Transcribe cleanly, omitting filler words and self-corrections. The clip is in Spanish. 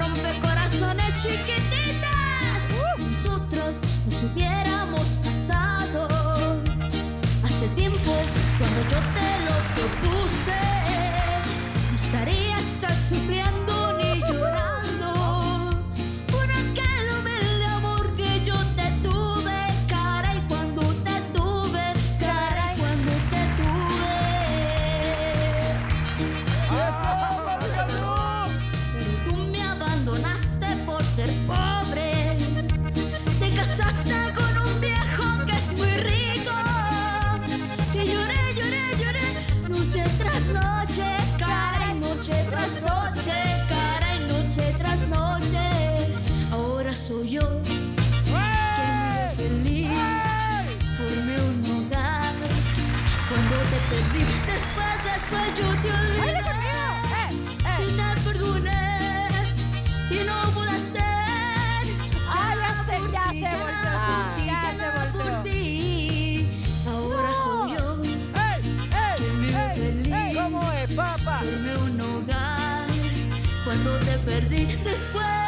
rompe corazones chiquititas. Si nosotros nos hubiéramos casado hace tiempo, cuando yo te lo propuse, no estarías sufriendo ni llorando por aquel humilde amor que yo te tuve. Caray, cuando te tuve, caray, cuando te tuve. Pero tú me abandonaste por ser pobre. Te casaste con un viejo que es muy rico. Y lloré, lloré, lloré, noche tras noche, caray, noche tras noche, caray, noche tras noche. Ahora soy yo que vivo feliz, formé un hogar. Cuando te perdí, después yo te olvidé. Y te perdoné y no pude hacer. Ya se volvió. Por ti. Ahora soy yo que vivo feliz, ¿Cómo es, papá? formé un hogar. Cuando te perdí, después